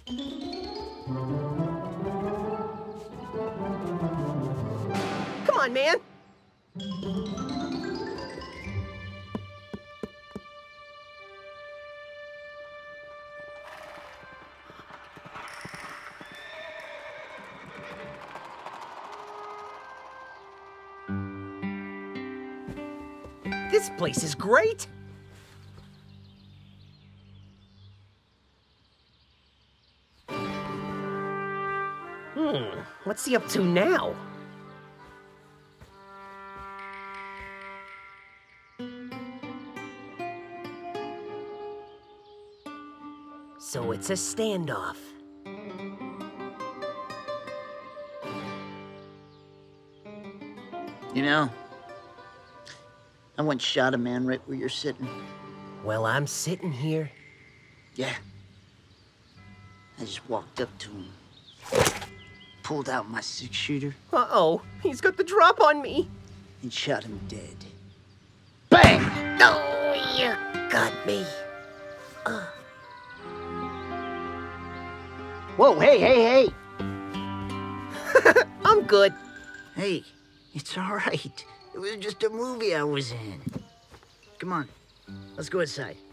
Come on, man. This place is great. What's he up to now? So it's a standoff. You know, I once shot a man right where you're sitting. Well, I'm sitting here. Yeah. I just walked up to him, pulled out my 6-shooter, Uh-oh, he's got the drop on me. and shot him dead. Bang! Oh, you got me. Whoa, hey! I'm good. Hey, it's all right. It was just a movie I was in. Come on, let's go inside.